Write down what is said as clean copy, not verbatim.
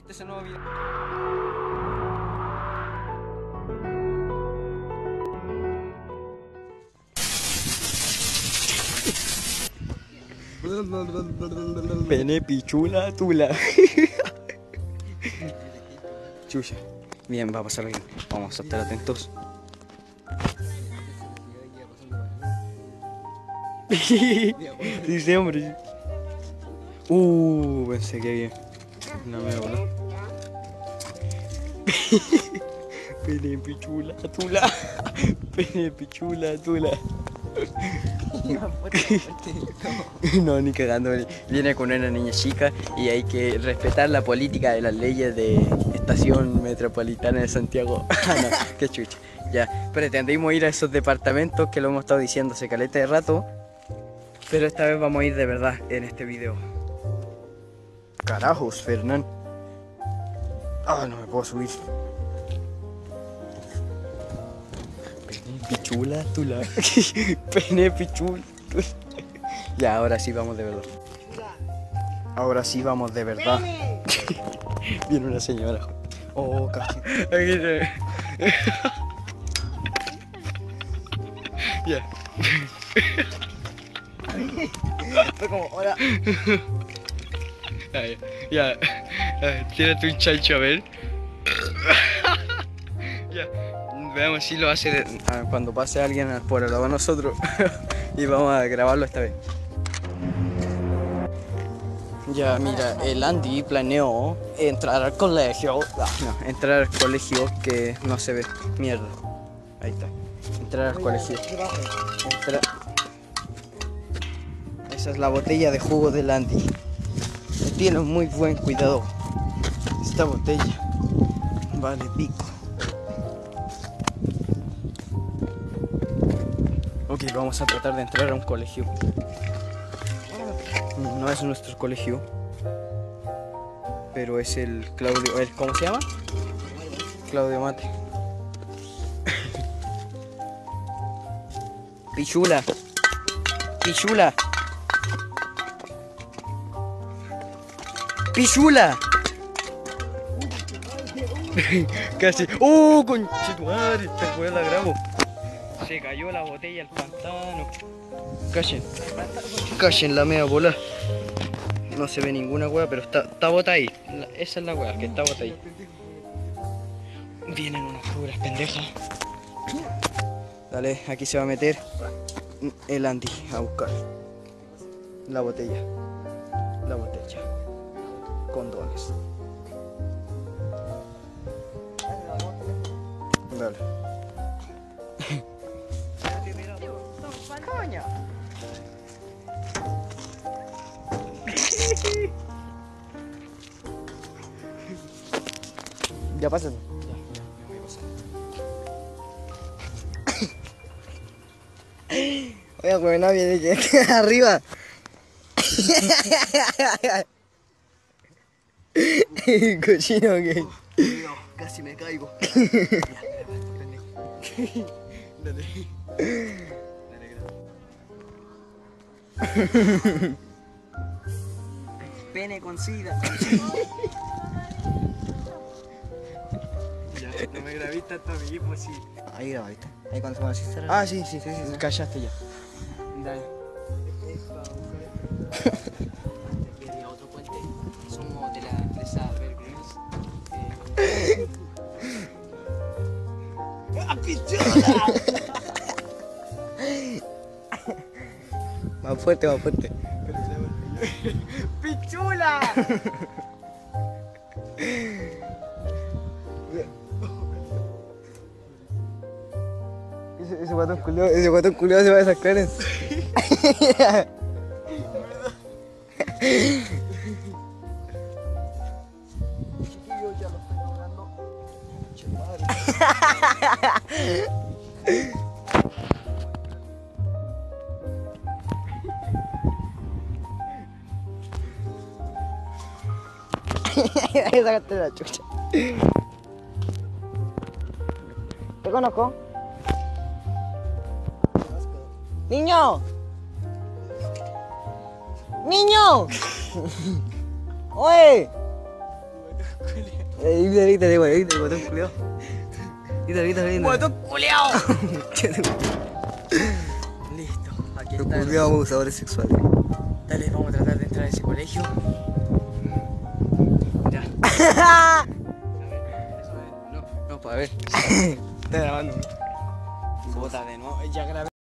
Este es el nuevo video. Pene, pichula, tula. Chucha. Bien, va a pasar bien. Vamos a estar atentos. Sí, hombre. Pensé que bien. No me voló. Pene, pichula, tula. Pene, pichula, tula. No, ni cagando. Viene con una niña chica y hay que respetar la política de las leyes de Estación Metropolitana de Santiago. No, qué chucha. Ya, pretendimos ir a esos departamentos que lo hemos estado diciendo hace caleta de rato, pero esta vez vamos a ir de verdad en este video. Carajos, Fernán. No me puedo subir. Pene, pichula, tula. Pene, pichula, tula. Ya, ahora sí vamos de verdad. Ahora sí vamos de verdad. Viene una señora. Casi. Aquí se ve. Ya. Fue como, hola. Ya. Tírate un chancho a ver. Ya. Veamos si lo hace cuando pase alguien por al lado de nosotros. Y vamos a grabarlo esta vez. Ya, mira, el Andy planeó entrar al colegio. No, entrar al colegio que no se ve. Mierda. Ahí está. Entrar al colegio. Esa es la botella de jugo del Andy. Tiene muy buen cuidado. Esta botella vale pico. Ok, vamos a tratar de entrar a un colegio. No es nuestro colegio, pero es el Claudio. ¿Cómo se llama? Claudio Mate. Pichula. Pichula. Pichula. Casi. Conchetumadre, esta weá la grabo. Se cayó la botella al pantano. Callen la media bola. No se ve ninguna weá, pero está bota ahí. Esa es la weá, que está bota ahí. Vienen unas figuras pendejas. Dale, aquí se va a meter el Andy a buscar la botella. La botella. Condones. Dale. Coño. Ya pásalo. Ya, me voy a pasar. Oiga, güey, nadie de que arriba. Cochino gay. Casi me caigo. Dale. Pene con sida. Ya, no me grabé tanto a mí, pues sí. Ahí grabaste. Ahí cuando se me así. Sí. Callaste ya. Dale. Quería otro puente. Somos de la empresa Bear Grylls. ¡Pichula! Más fuerte, más fuerte. ¡Pichula! Ese guatón culiao se va a sacar en... Chiquillos, ya lo estoy logrando. Ahí sacaste la chucha. ¿Te conozco? ¡Niño! ¡Niño! ¡Oye! Víctor, guatón culiao. Víctor. ¡Guatón culeado! Listo, aquí Los está. culiados abusadores sexuales. Dale, vamos a tratar de entrar a ese colegio. Ya. A ver, eso es. No, para ver. Está grabando. Bota de nuevo. Ya grabé.